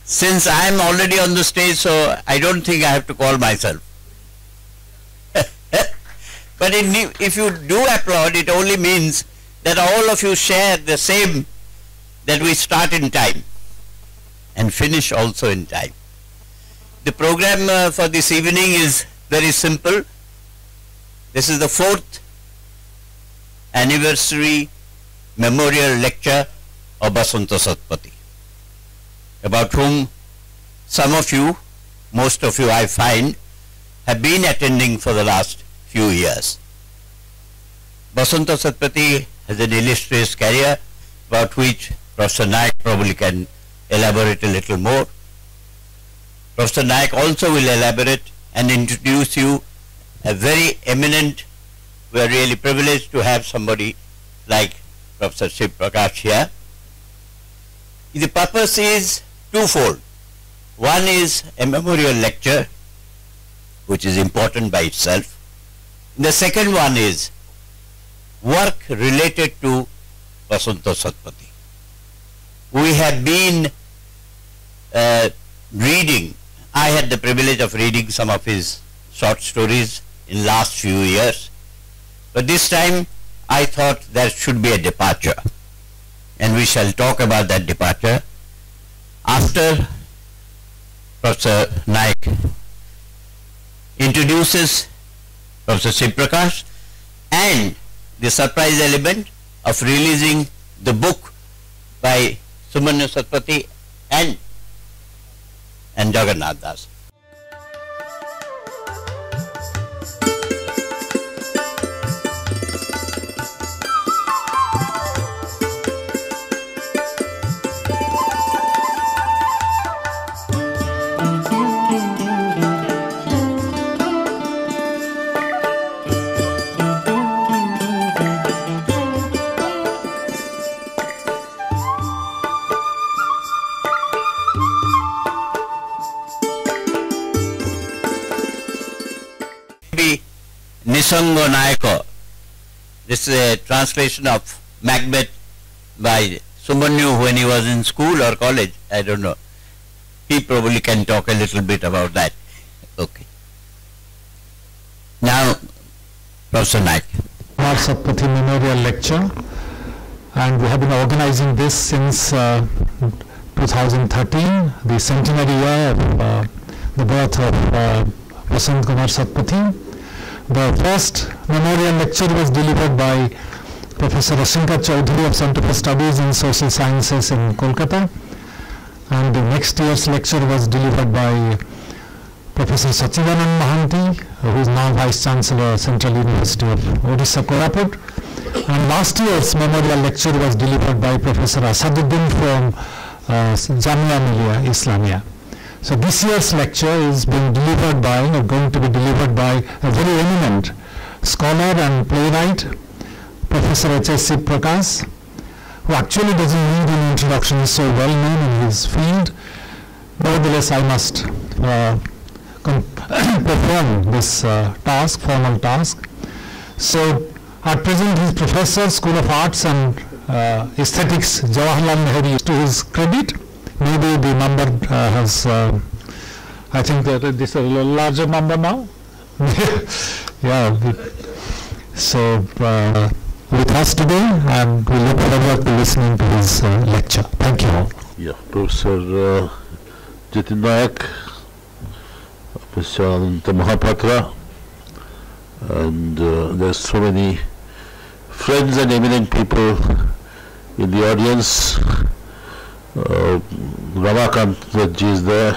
Since I am already on the stage, so I don't think I have to call myself. But if you do applaud, it only means that all of you share the same, that we start in time and finish also in time. The program for this evening is very simple. This is the 4th anniversary memorial lecture of Basant Satpathy, about whom some of you, most of you I find, have been attending for the last few years. Basant Satpathy has an illustrious career about which Professor Naik probably can elaborate a little more. Professor Naik also will elaborate and introduce you a very eminent, we are really privileged to have somebody like Professor Shiva Prakash here. The purpose is twofold. One is a memorial lecture, which is important by itself. The second one is work related to Basant Satpathy. We have been reading, I had the privilege of reading some of his short stories in last few years, but this time I thought there should be a departure, and we shall talk about that departure after Professor Naik introduces Professor Shiva Prakash and the surprise element of releasing the book by Sumanya Satpathy and Jagannath Das. Nisango Nayako. This is a translation of Macbeth by Sumanyu when he was in school or college, I don't know. He probably can talk a little bit about that. Okay. Now, Professor Naik. Our Satpathy Memorial Lecture, and we have been organizing this since 2013, the centenary year of the birth of Basant Kumar Satpathy. The first memorial lecture was delivered by Professor Ashinka Chaudhary of Center for Studies in Social Sciences in Kolkata, and the next year's lecture was delivered by Professor Sachidanand Mahanti, who is now Vice Chancellor, Central University of Odisha, Koraput. And last year's memorial lecture was delivered by Professor Asaduddin from Jamia Millia Islamia. So this year's lecture is being delivered by, or going to be delivered by, a very eminent scholar and playwright, Professor H.S. Shiva Prakash, who actually doesn't need an introduction, is so well known in his field. Nevertheless, I must perform this task, formal task. So at present he is Professor, School of Arts and Aesthetics, Jawaharlal Nehru. To his credit, maybe the number has, I think that this is a little larger number now. Yeah. So with us today, and we look forward to listening to his lecture. Thank you all. Yeah, Professor Jitin Naik, Professor Ananta Mahapatra, and there's so many friends and eminent people in the audience. Ramakant ji is there.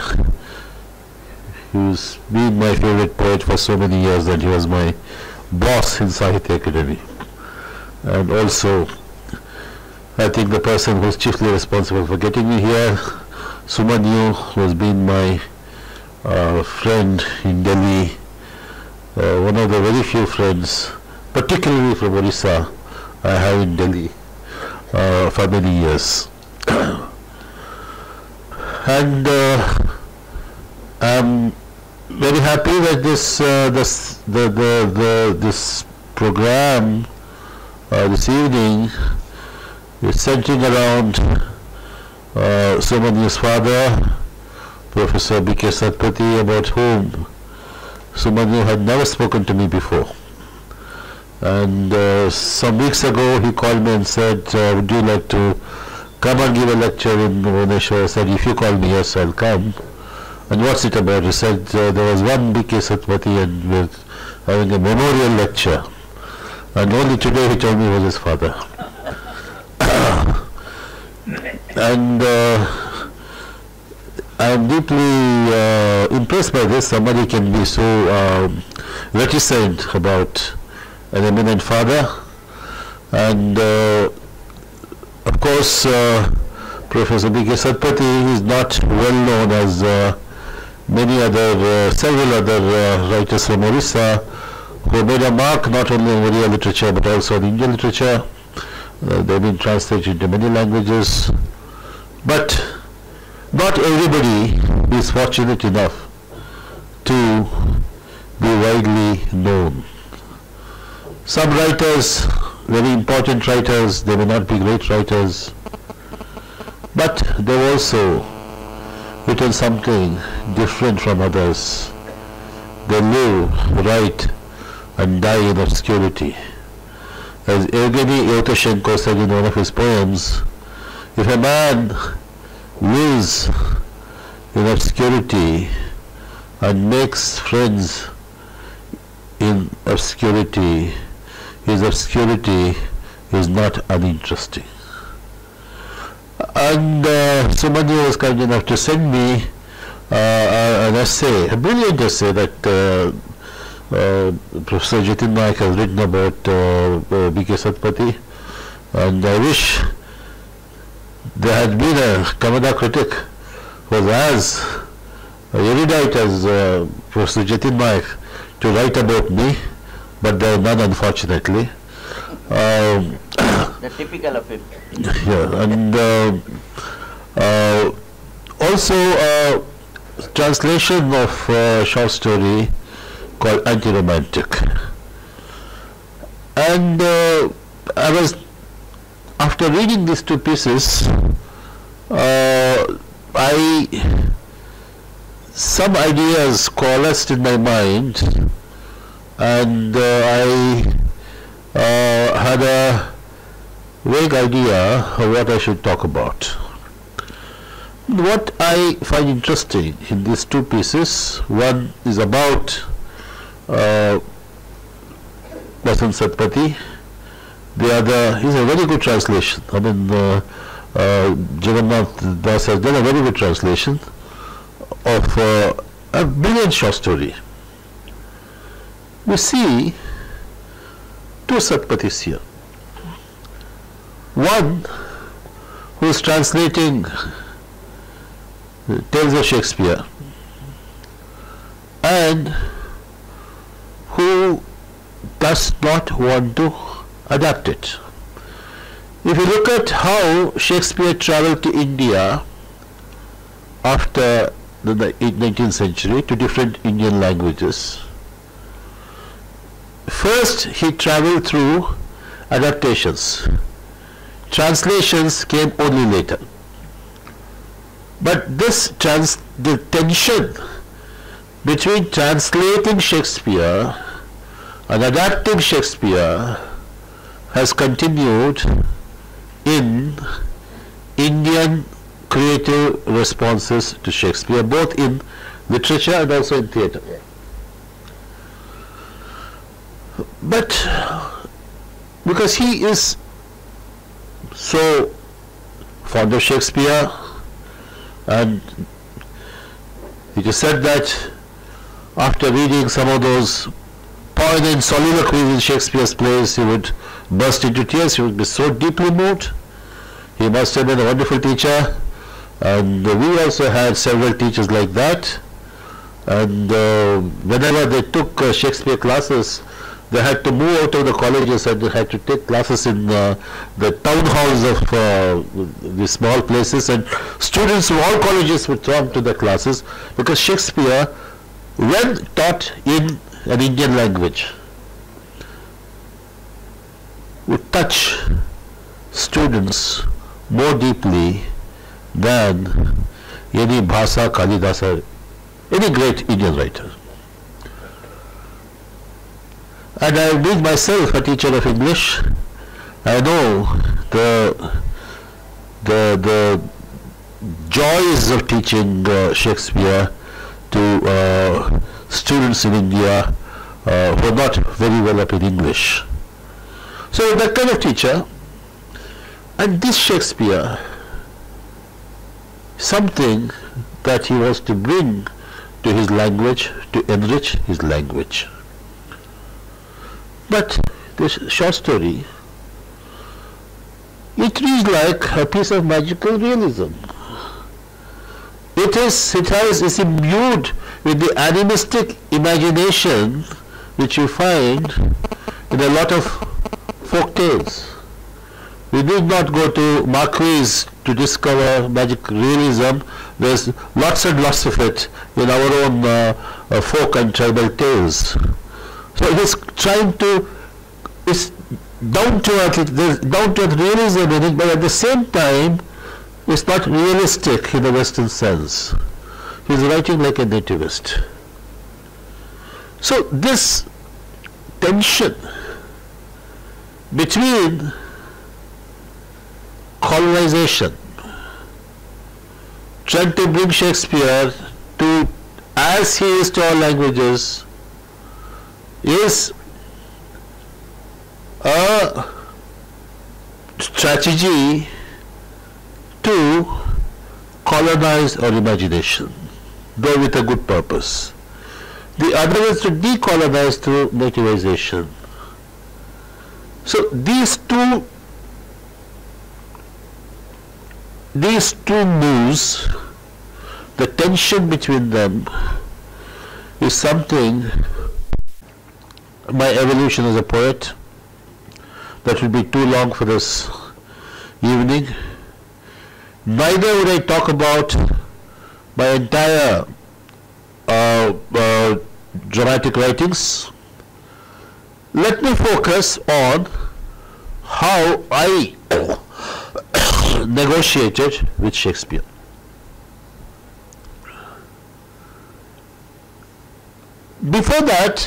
He's been my favorite poet for so many years that he was my boss in Sahitya Academy. And also, I think the person who's chiefly responsible for getting me here, Sumanyu, who has been my friend in Delhi, one of the very few friends, particularly from Odisha, I have in Delhi for many years. And I'm very happy that this program this evening is centering around Sumanyu's father, Professor B.K. Satpathy, about whom Sumanyu had never spoken to me before. And some weeks ago he called me and said, would you like to come and give a lecture in Bhubaneswar? I said, if you call me, yes, I'll come. And what's it about? He said, there was one B.K. Satpathy and we're having a memorial lecture. And only today he told me he was his father. And I am deeply impressed by this. Somebody can be so reticent about an eminent father. And of course, Professor B.K. Satpathy is not well known as many other, several other writers from Orissa who made a mark not only in Oriya literature but also in Indian literature. They've been translated into many languages. But not everybody is fortunate enough to be widely known. Some writers, very important writers, they may not be great writers, but they've also written something different from others. They live, write, and die in obscurity. As Evgeny Yevtushenko said in one of his poems, if a man lives in obscurity and makes friends in obscurity, his obscurity is not uninteresting. And Sumanyu was kind enough to send me an essay, a brilliant essay that Professor Jatin Naik has written about B.K. Satpathy, and I wish there had been a Kannada critic who was as erudite as Professor Jatin Naik to write about me, but there are none, unfortunately. The typical of him. Yeah, and also translation of a short story called Anti-Romantic. And I was, after reading these two pieces, some ideas coalesced in my mind, and I had a vague idea of what I should talk about. What I find interesting in these two pieces, one is about Basant Satpathy, the other is a very good translation. I mean, Jagannath Das has done a very good translation of a brilliant short story. We see two Satpathis here. One who is translating tales of Shakespeare and who does not want to adapt it. If you look at how Shakespeare traveled to India after the 19th century to different Indian languages, first he traveled through adaptations. Translations came only later. But the tension between translating Shakespeare and adapting Shakespeare has continued in Indian creative responses to Shakespeare, both in literature and also in theatre. But because he is so fond of Shakespeare, and he just said that after reading some of those poignant soliloquies in Shakespeare's plays, he would burst into tears. He would be so deeply moved. He must have been a wonderful teacher, and we also had several teachers like that. And whenever they took Shakespeare classes, they had to move out of the colleges and they had to take classes in the town halls of the small places, and students from all colleges would throng to the classes because Shakespeare, when taught in an Indian language, would touch students more deeply than any Bhasa, Kalidasa, any great Indian writer. And I have been myself a teacher of English. I know the joys of teaching Shakespeare to students in India who are not very well up in English. So that kind of teacher, and this Shakespeare, something that he was to bring to his language, to enrich his language. But this short story, it reads like a piece of magical realism. It is imbued with the animistic imagination which you find in a lot of folk tales. We need not go to Marquis to discover magic realism. There's lots and lots of it in our own folk and tribal tales. So it is trying to, it's down to earth realism in it, but at the same time, it's not realistic in the Western sense. He's writing like a nativist. So this tension between colonization, trying to bring Shakespeare to as he is to all languages, is a strategy to colonize our imagination, though with a good purpose. The other is to decolonize through nativization. So these two moves, the tension between them is something, my evolution as a poet, that will be too long for this evening. Neither would I talk about my entire dramatic writings. Let me focus on how I negotiated with Shakespeare. Before that,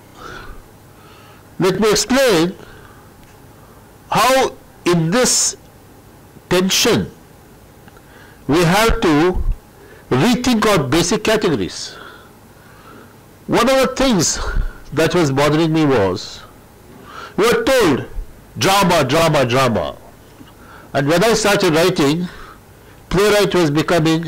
let me explain how in this tension we have to rethink our basic categories. One of the things that was bothering me was, we were told drama, drama, drama. And when I started writing, playwright was becoming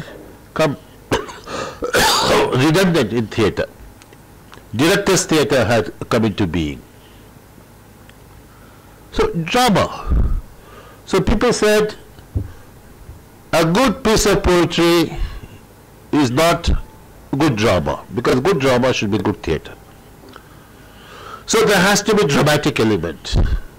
redundant in theatre. Director's theatre had come into being. So drama. So people said a good piece of poetry is not good drama, because good drama should be good theatre. So there has to be dramatic element.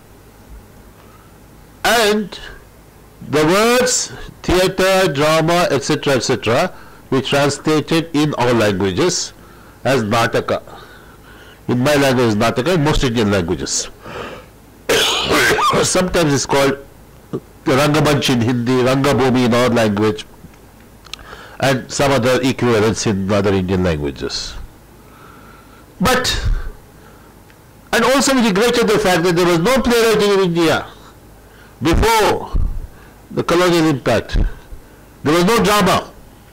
And the words theatre, drama, etc., we translated in our languages as Nataka. In my language, Nataka, in most Indian languages. Sometimes it's called Rangamanch in Hindi, Rangabhumi in our language, and some other equivalents in other Indian languages. But, and also we regretted the fact that there was no playwriting in India before the colonial impact. There was no drama.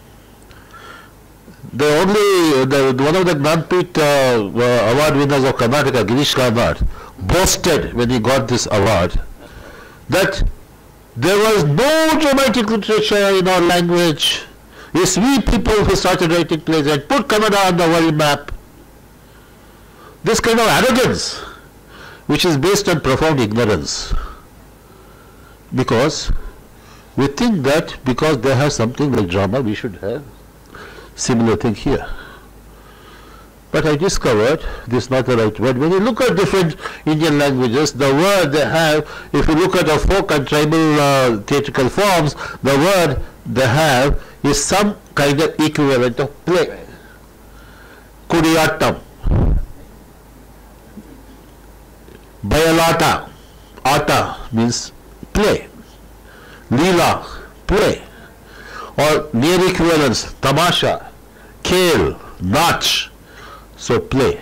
One of the Gnanpith award winners of Karnataka, Girish Karnad, boasted when he got this award that there was no dramatic literature in our language. It's we people who started writing plays and put Kannada on the world map. This kind of arrogance, which is based on profound ignorance, because we think that because they have something like drama, we should have similar thing here. But I discovered this is not the right word. When you look at different Indian languages, the word they have, if you look at our folk and tribal theatrical forms, the word they have is some kind of equivalent of play. Kudiyatam, Bayalata, Ata means play. Leela, play. or near equivalents, tamasha, khel, nach, so play.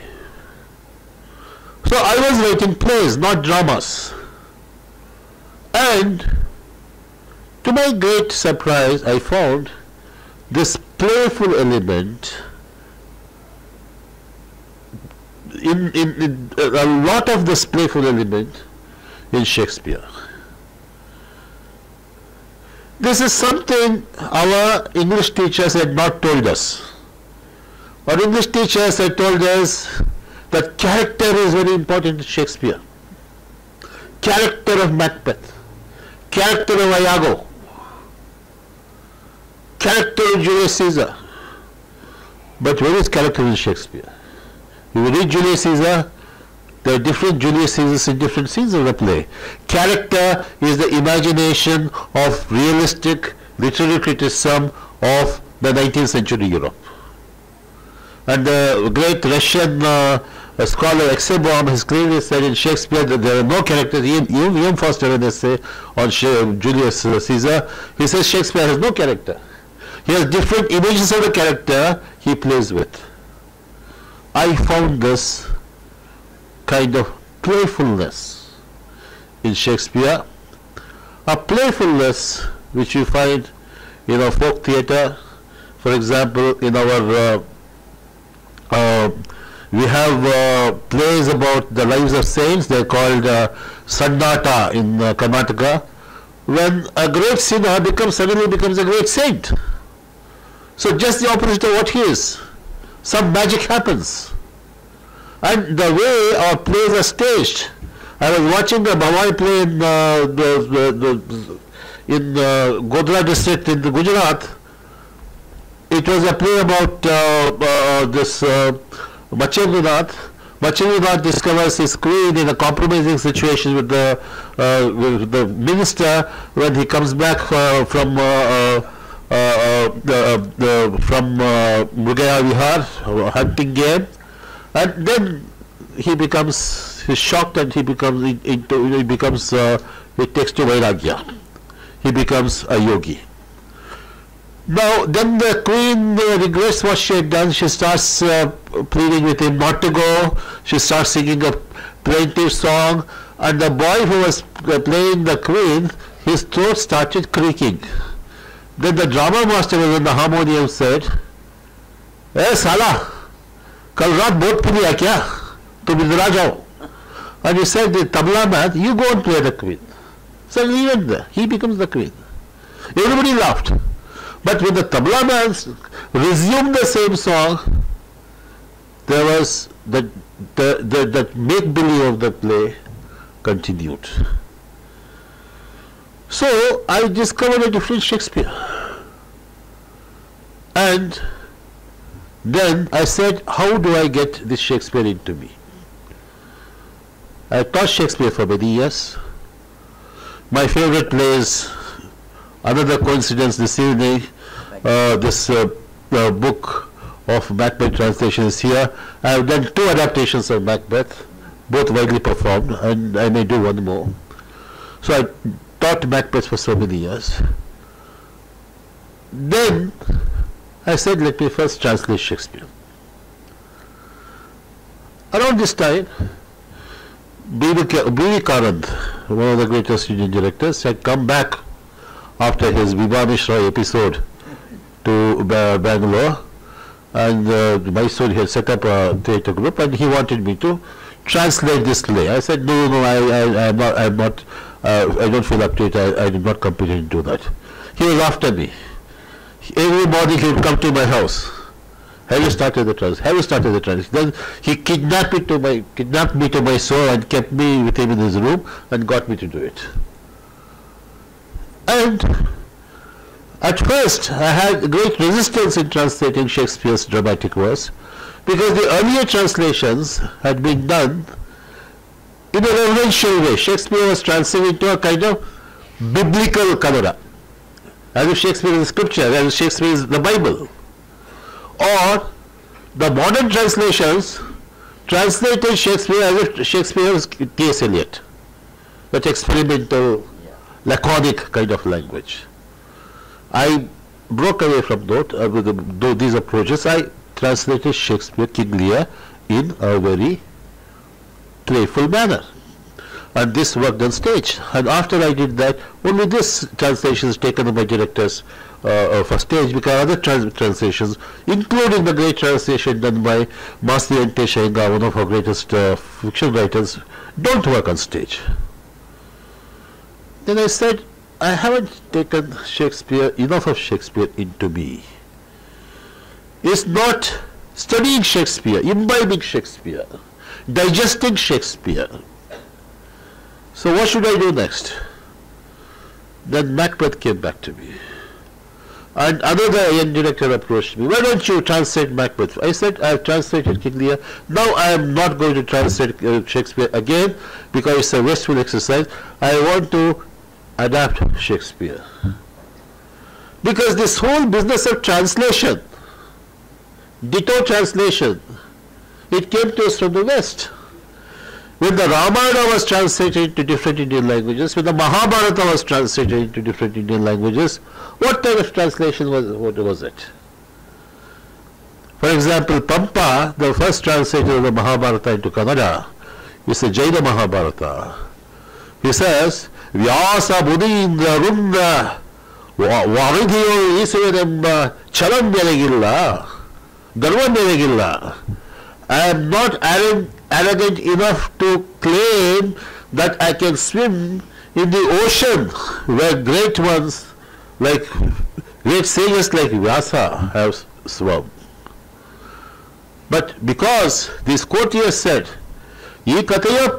So I was writing plays, not dramas. And to my great surprise, I found this playful element in a lot of this playful element in Shakespeare. This is something our English teachers had not told us. Our English teachers had told us that character is very important in Shakespeare. Character of Macbeth, character of Iago, character of Julius Caesar. But where is character in Shakespeare? You read Julius Caesar, there are different Julius Caesars in different scenes of the play. Character is the imagination of realistic literary criticism of the 19th century Europe. And the great Russian scholar Exelbaum has clearly said in Shakespeare that there are no characters. Ian Foster an essay on Julius Caesar. He says Shakespeare has no character. He has different images of the character he plays with. I found this kind of playfulness in Shakespeare, a playfulness which you find in our folk theatre. For example, in our we have plays about the lives of saints. They are called Sannata in Karnataka. When a great sinner suddenly becomes a great saint. So just the opposite of what he is. Some magic happens. And the way our plays are staged. I was watching a Bhavai play in Godhra district in the Gujarat. It was a play about this Machendranath. Machendranath discovers his queen in a compromising situation with the minister when he comes back from Mrugaya Vihar, hunting game, and then he's shocked and he takes to Vairagya. He becomes a yogi. Now, then the queen regrets what she had done. She starts pleading with him not to go. She starts singing a plaintive song, and the boy who was playing the queen, his throat started creaking. Then the drama master was on the harmonium said, "Eh Sala, kal raat bahut puri hai kya? Tum idhar aa jao." And he said, "The tabla man, you go and play the queen." So leave it there. He becomes the queen. Everybody laughed. But when the tabla man resumed the same song, there was that make-believe of the play continued. So I discovered a different Shakespeare. And then I said, how do I get this Shakespeare into me? I taught Shakespeare for many years. My favorite plays, another coincidence this evening, this book of Macbeth translation is here. I have done 2 adaptations of Macbeth, both widely performed, and I may do one more. So I taught Macbeth for so many years. Then I said, let me first translate Shakespeare. Around this time, B.V. Karand, one of the greatest Indian directors, had come back after his Vibha Mishra episode to Bangalore, and Mysore he had set up a theatre group, and he wanted me to translate this play. I said, no, I don't feel up to it. I did not completely do that. He was after me. Every morning he would come to my house. Have you started the translation? Have you started the translation? Then he kidnapped me to Mysore and kept me with him in his room and got me to do it. And at first I had great resistance in translating Shakespeare's dramatic verse, because the earlier translations had been done in a reverential way. Shakespeare was translated into a kind of biblical Kannada, as if Shakespeare is scripture, as if Shakespeare is the Bible. Or the modern translations translated Shakespeare as if Shakespeare was T.S. Eliot, that experimental, laconic kind of language. I broke away from these approaches. I translated Shakespeare, King Lear, in a very playful manner. And this worked on stage. And after I did that, only this translation is taken by directors for stage, because other translations, including the great translation done by Masti Enteshainga, one of our greatest fiction writers, don't work on stage. Then I said, I haven't taken enough of Shakespeare into me. It's not studying Shakespeare, imbibing Shakespeare, digesting Shakespeare. So what should I do next? Then Macbeth came back to me. And another young director approached me. Why don't you translate Macbeth? I said, I have translated King Lear. Now I am not going to translate Shakespeare again, because it's a wasteful exercise. I want to adapt Shakespeare. Because this whole business of translation, ditto translation, it came to us from the West. When the Ramayana was translated into different Indian languages, when the Mahabharata was translated into different Indian languages, what type of translation was it? For example, Pampa, the first translator of the Mahabharata into Kannada, is a Jaina Mahabharata. He says, Vyasa Budindra Runda Varidhiyo Isvedemba Chalam Nerigilla, Garvan Nerigilla. I am not arrogant enough to claim that I can swim in the ocean where great ones, like great sages like Vyasa have swum. But because these courtiers said, if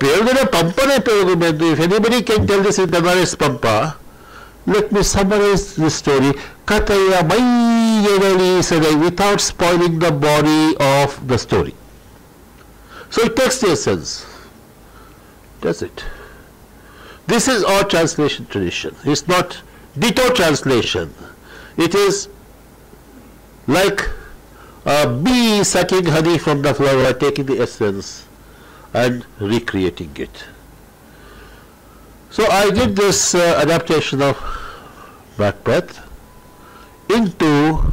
anybody can tell this in Kannada Pampa, let me summarize this story. Kataya Mai without spoiling the body of the story. So it takes the essence, does it? This is our translation tradition. It's not ditto translation. It is like a bee sucking honey from the flower, taking the essence and recreating it. So I did this adaptation of Macbeth into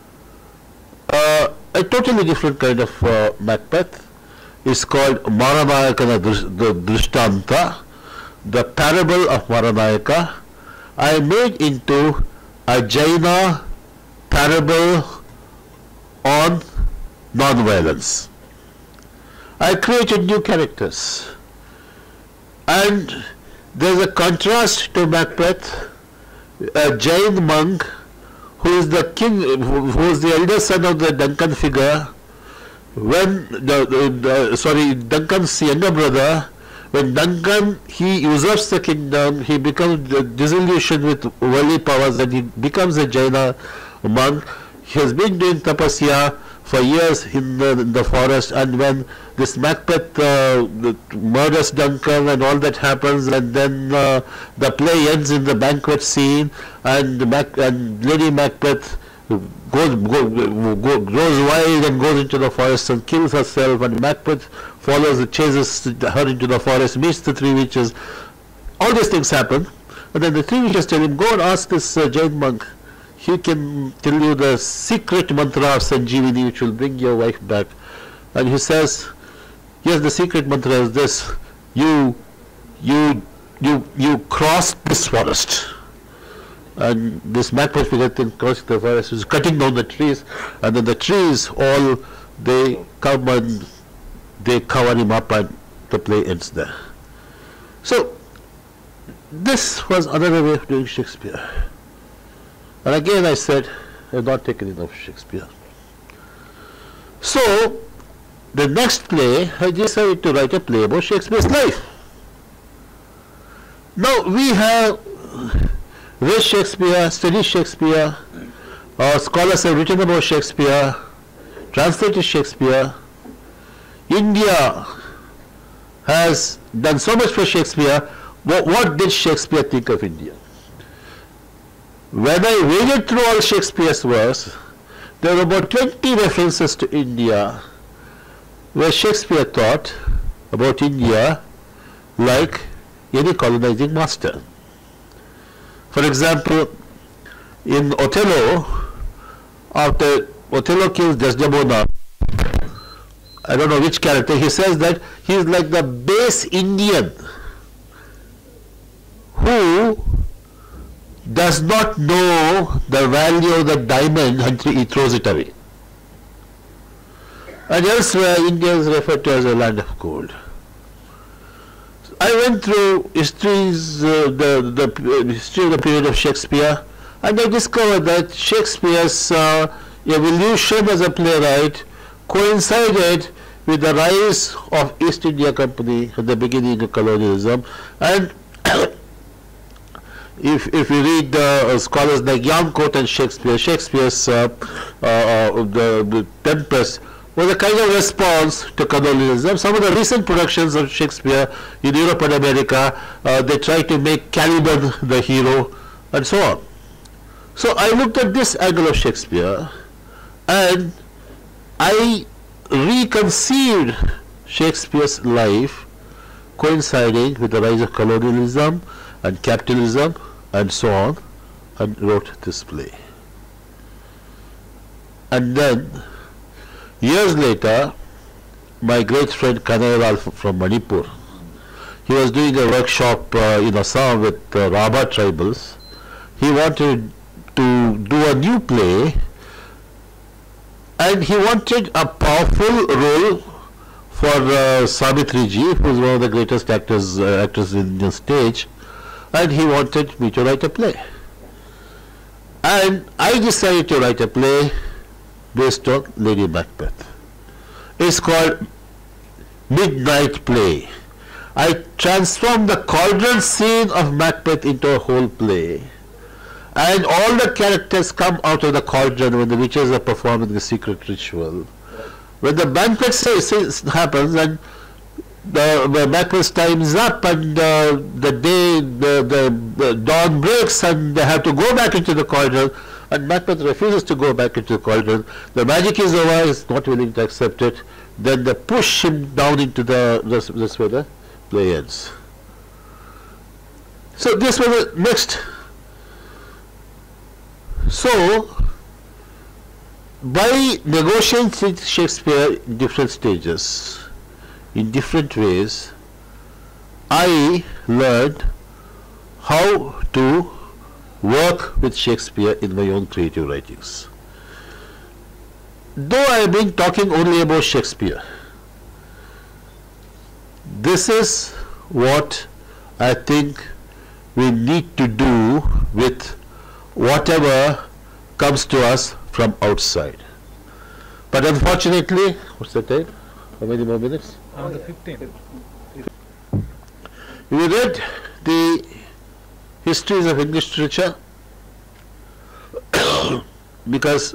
a totally different kind of Macbeth. It's called Maranayaka the Drishtanta, the parable of Maranayaka. I made into a Jaina parable on non-violence. I created new characters, and there's a contrast to Macbeth, a Jain monk who is the king, who is the elder son of the Duncan figure. When Duncan's younger brother, when Duncan he usurps the kingdom, he becomes disillusioned with worldly powers and he becomes a Jaina monk. He has been doing tapasya for years in the forest, and when this Macbeth murders Duncan and all that happens, and then the play ends in the banquet scene, and Lady Macbeth grows wild and goes into the forest and kills herself, and Macbeth chases her into the forest, meets the three witches. All these things happen, and then the three witches tell him, go and ask this Jain monk. He can tell you the secret mantra of Sanjeevani which will bring your wife back. And he says, yes, the secret mantra is this: you cross this forest. And this Macbeth figure crossing the forest is cutting down the trees, and then the trees all they come and they cover him up, and the play ends there. So this was another way of doing Shakespeare. And again I said, I have not taken enough Shakespeare. So the next play, I decided to write a play about Shakespeare's life. Now we have read Shakespeare, studied Shakespeare, our scholars have written about Shakespeare, translated Shakespeare. India has done so much for Shakespeare. What did Shakespeare think of India? When I waded through all Shakespeare's works, there were about 20 references to India where Shakespeare thought about India like any colonizing master. For example, in Othello, after Othello kills Desdemona, I don't know which character, he says that he is like the base Indian who does not know the value of the diamond until he throws it away. And elsewhere, India is referred to as a land of gold. I went through histories, the history of the period of Shakespeare, and I discovered that Shakespeare's evolution as a playwright coincided with the rise of East India Company at the beginning of colonialism. And if you read scholars like Yarncourt and Shakespeare, Shakespeare's the Tempest was a kind of response to colonialism. Some of the recent productions of Shakespeare in Europe and America, they try to make Caliban the hero and so on. So I looked at this angle of Shakespeare and I reconceived Shakespeare's life coinciding with the rise of colonialism and capitalism and so on, and wrote this play. And then years later, my great friend Kanayal from Manipur, he was doing a workshop in Assam with Rabha tribals. He wanted to do a new play, and he wanted a powerful role for Savitri ji, who is one of the greatest actors in the stage, and he wanted me to write a play. And I decided to write a play based on Lady Macbeth. It's called Midnight Play. I transformed the cauldron scene of Macbeth into a whole play. And all the characters come out of the cauldron when the witches are performing the secret ritual. When the banquet happens and the Macbeth's time is up and the dawn breaks and they have to go back into the cauldron, and Macbeth refuses to go back into the cauldron. The magic is over, he's not willing to accept it. Then they push him down into that's where the play ends. So this was the next. So by negotiating with Shakespeare in different stages, in different ways, I learned how to work with Shakespeare in my own creative writings. Though I have been talking only about Shakespeare, this is what I think we need to do with whatever comes to us from outside. But unfortunately, what's the time? How many more minutes? On the 15th. We read the histories of English literature because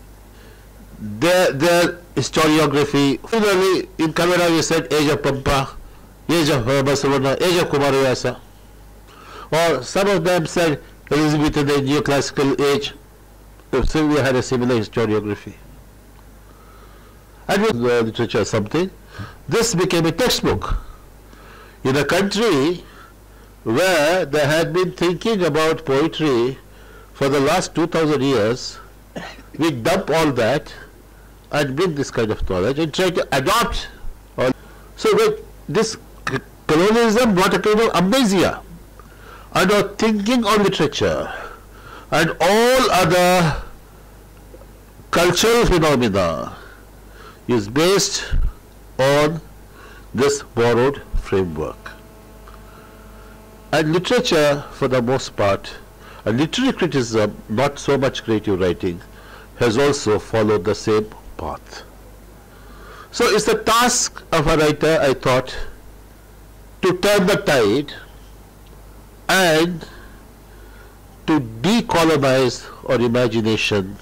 their historiography, similarly in Kannada we said age of Pampa, age of Basavana, age of Kumarayasa, or some of them said Elizabethan age, neoclassical age. So we had a similar historiography. And with the literature or something, this became a textbook. In a country where they had been thinking about poetry for the last 2000 years, we dump all that and bring this kind of knowledge and try to adopt all. So this colonialism brought a kind of amnesia, and our thinking on literature and all other cultural phenomena is based on this borrowed framework. And literature, for the most part, and literary criticism, not so much creative writing, has also followed the same path. So it's the task of a writer, I thought, to turn the tide and to decolonize our imagination,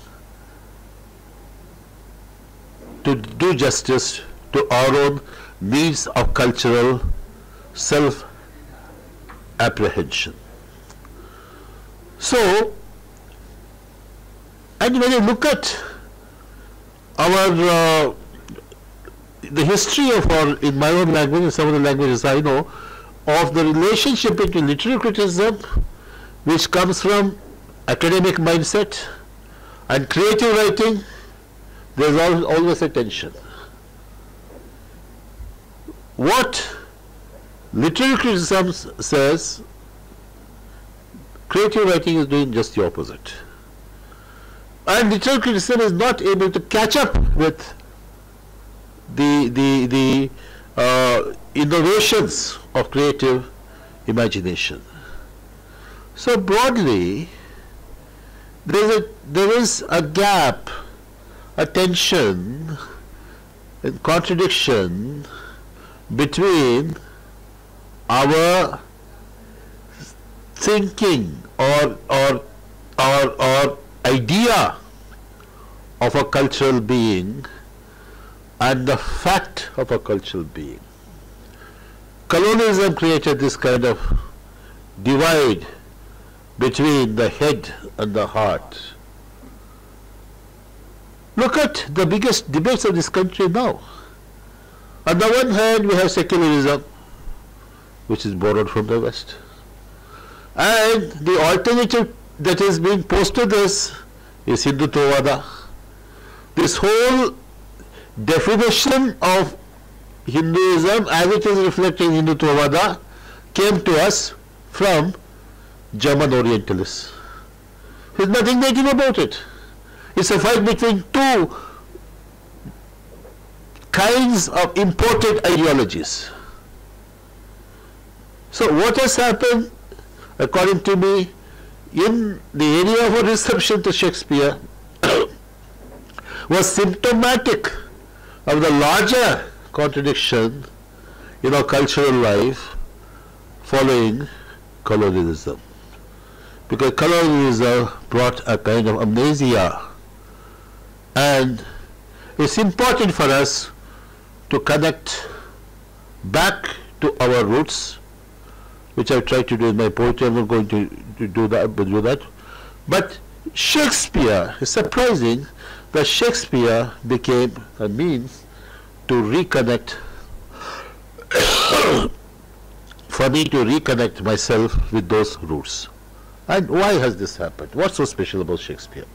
to do justice to our own needs of cultural self-apprehension. So, and when you look at our the history of our, in my own language and some of the languages I know, of the relationship between literary criticism, which comes from academic mindset, And creative writing, there is always a tension. What literary criticism says, creative writing is doing just the opposite. And literary criticism is not able to catch up with the innovations of creative imagination. So broadly, there is a gap, a tension, a contradiction between our thinking or idea of a cultural being and the fact of a cultural being. Colonialism created this kind of divide between the head and the heart. Look at the biggest debates of this country now. On the one hand, we have secularism, which is borrowed from the West. And the alternative that is being posed to this is Hindutva. This whole definition of Hinduism as it is reflected in Hindutva came to us from German Orientalists. There's nothing negative about it. It's a fight between two kinds of imported ideologies. So what has happened, according to me, in the area of a reception to Shakespeare was symptomatic of the larger contradiction in our cultural life following colonialism. Because colonialism brought a kind of amnesia, and it's important for us to connect back to our roots, which I've tried to do in my poetry. I'm not going to do that. But Shakespeare, it's surprising that Shakespeare became a means to reconnect, for me to reconnect myself with those roots. And why has this happened? What's so special about Shakespeare?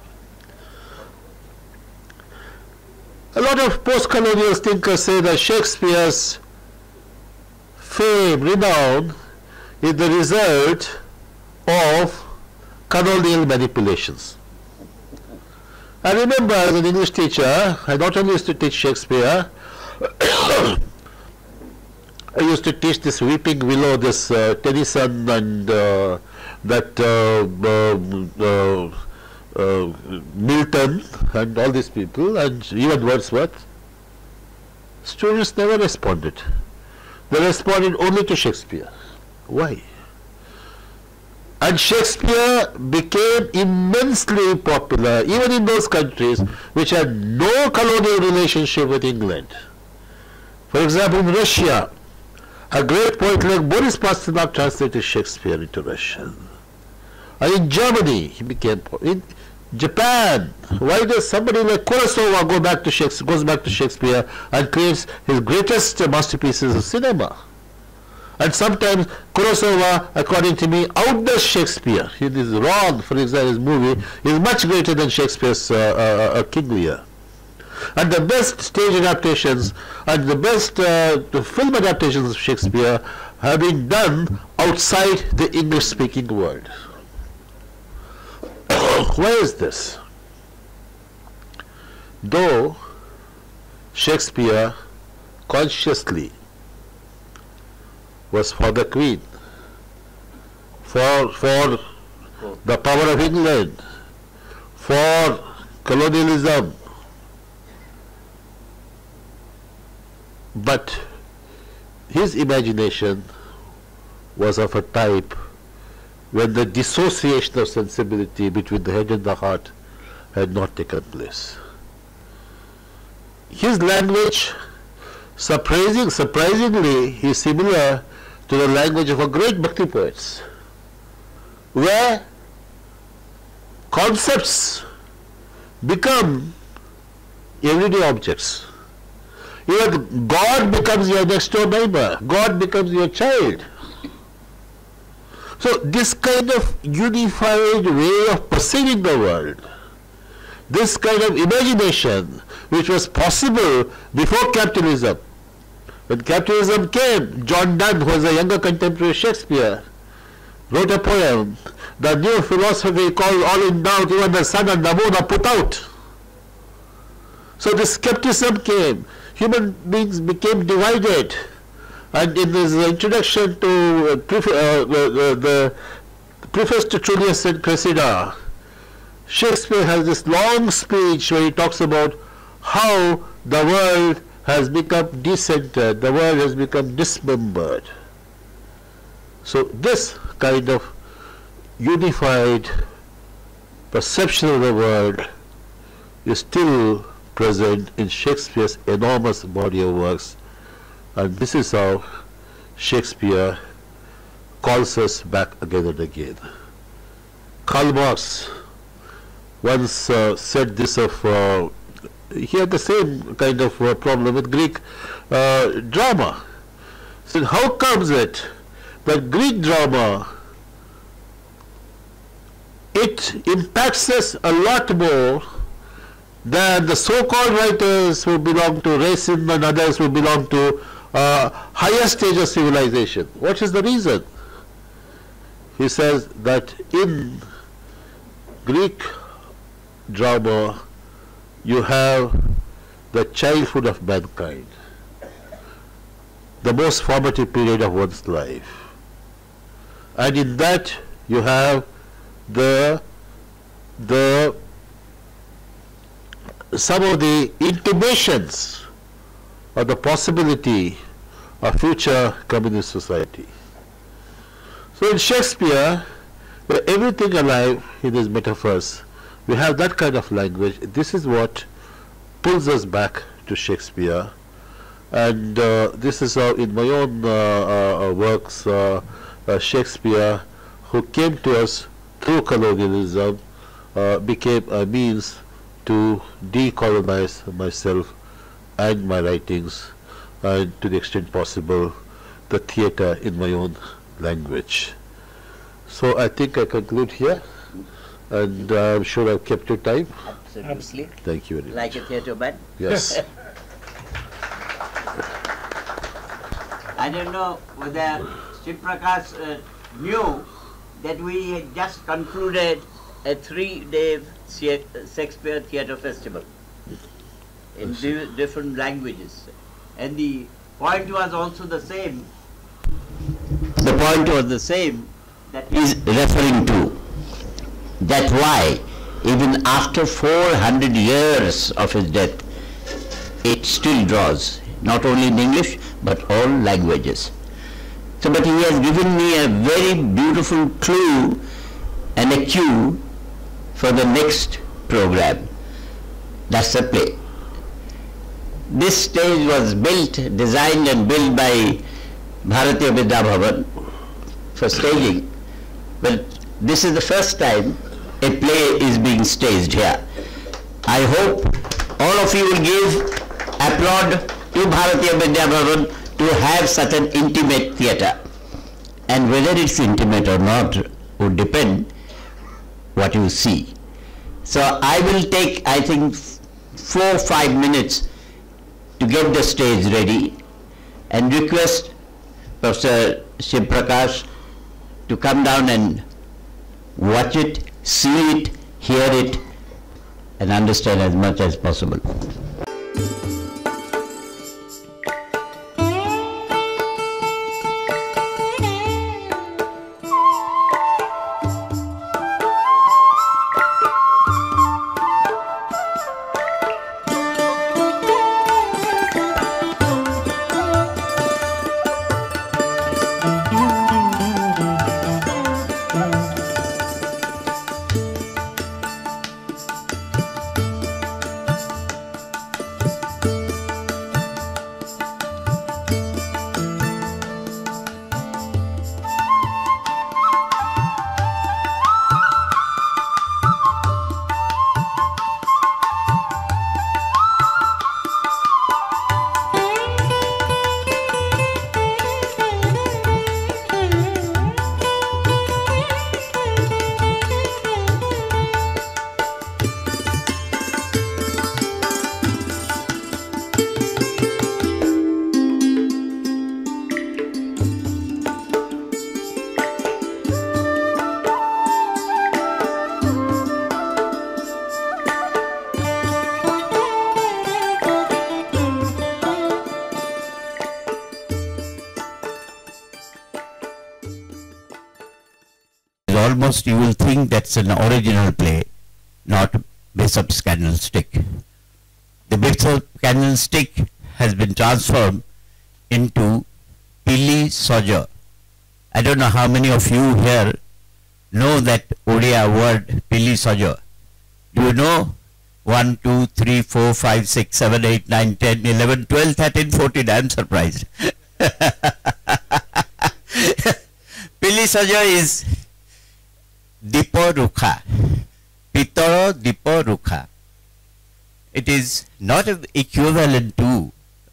A lot of post-colonial thinkers say that Shakespeare's fame, renown, is the result of colonial manipulations. I remember as an English teacher, I not only used to teach Shakespeare, I used to teach this Weeping Willow, this Tennyson and Milton and all these people, and even Wordsworth. Students never responded. They responded only to Shakespeare. Why? And Shakespeare became immensely popular even in those countries which had no colonial relationship with England. For example, in Russia, a great poet like Boris Pasternak translated Shakespeare into Russian. And in Germany, he became in Japan. Why does somebody like Kurosawa goes back to Shakespeare and creates his greatest masterpieces of cinema? And sometimes Kurosawa, according to me, outdoes Shakespeare. He is wrong. For example, his movie is much greater than Shakespeare's King Lear. And the best stage adaptations and the best film adaptations of Shakespeare have been done outside the English-speaking world. Why is this? Though Shakespeare consciously was for the Queen, for the power of England, for colonialism, but his imagination was of a type when the dissociation of sensibility between the head and the heart had not taken place. His language, surprisingly, is similar to the language of a great Bhakti poets, where concepts become everyday objects. Even God becomes your next door neighbor. God becomes your child. So this kind of unified way of perceiving the world this kind of imagination which was possible before capitalism. When capitalism came, John Donne, who was a younger contemporary of Shakespeare, wrote a poem, "The new philosophy called all in doubt, even the sun and the moon are put out." So this skepticism came. Human beings became divided. And in his introduction to the preface to Julius and Cressida, Shakespeare has this long speech where he talks about how the world has become decentered, the world has become dismembered. So this kind of unified perception of the world is still present in Shakespeare's enormous body of works, and this is how Shakespeare calls us back again and again. Karl Marx once said this of, he had the same kind of problem with Greek drama. He said, how comes it that Greek drama, it impacts us a lot more than the so-called writers who belong to racism and others who belong to higher stage of civilization? What is the reason? He says that in Greek drama you have the childhood of mankind, the most formative period of one's life, and in that you have some of the intimations of the possibility of future communist society. So in Shakespeare, where everything alive in his metaphors, we have that kind of language. This is what pulls us back to Shakespeare, and this is how in my own works, Shakespeare, who came to us through colonialism, became a means to decolonize myself and my writings, and to the extent possible, the theatre in my own language. So I think I conclude here, and I'm sure I've kept your time. Absolutely. Thank you very much. Like a theatre man. Yes. I don't know whether Prakash knew that we had just concluded a 3-day Shakespeare Theatre Festival in different languages. And the point was also the same. The point was the same that he is referring to. That's why even after 400 years of his death, it still draws, not only in English, but all languages. So, but he has given me a very beautiful clue and a cue for the next program. That's the play. This stage was designed and built by Bharatiya Vidya Bhavan for staging. But this is the first time a play is being staged here. I hope all of you will give applaud to Bharatiya Vidya Bhavan to have such an intimate theatre. And whether it's intimate or not would depend what you see. So I will take, I think, 4 or 5 minutes to get the stage ready and request Professor Shiva Prakash to come down and watch it, see it, hear it, and understand as much as possible. foremost you will think that's an original play, not Bishop's Candlestick. The Bishop Candlestick has been transformed into Pili Soja. I don't know how many of you here know that Odia word Pili Soja. Do you know? 1, 2, 3, 4, 5, 6, 7, 8, 9, 10, 11, 12, 13, 14. I am surprised. Pili Soja is Dipo Rukha. Pitoro Dipo Rukha. It is not equivalent to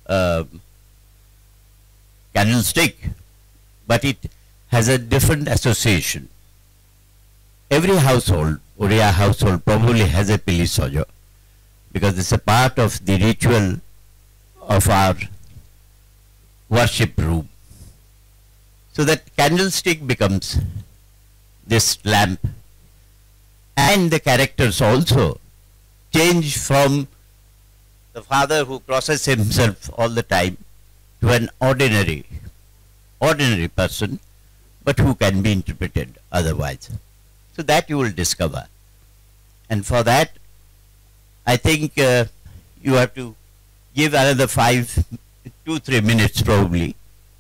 candlestick, but it has a different association. Every household, Oriya household, probably has a Pili Soja, because it's a part of the ritual of our worship room. So that candlestick becomes this lamp, and the characters also change from the father who crosses himself all the time to an ordinary person, but who can be interpreted otherwise. So that you will discover. And for that, I think you have to give another 2-3 minutes probably.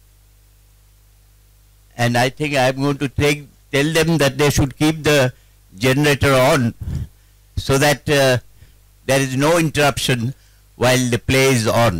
And I think I am going to tell them that they should keep the generator on, so that there is no interruption while the play is on.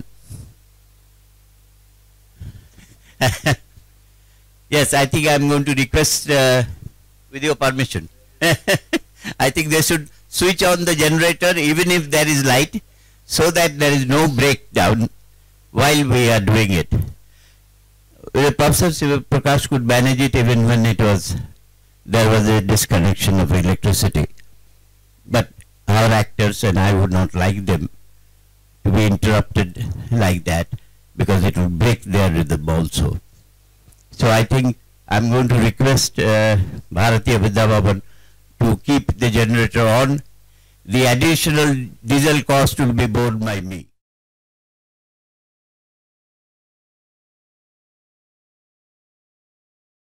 Yes, I think I am going to request, with your permission, I think they should switch on the generator even if there is light, so that there is no breakdown while we are doing it. Professor Shiva Prakash could manage it even when there was a disconnection of electricity. But our actors and I would not like them to be interrupted like that, because it will break their rhythm also. So I think I'm going to request Bharatiya Vidya Bhavan to keep the generator on. The additional diesel cost will be borne by me.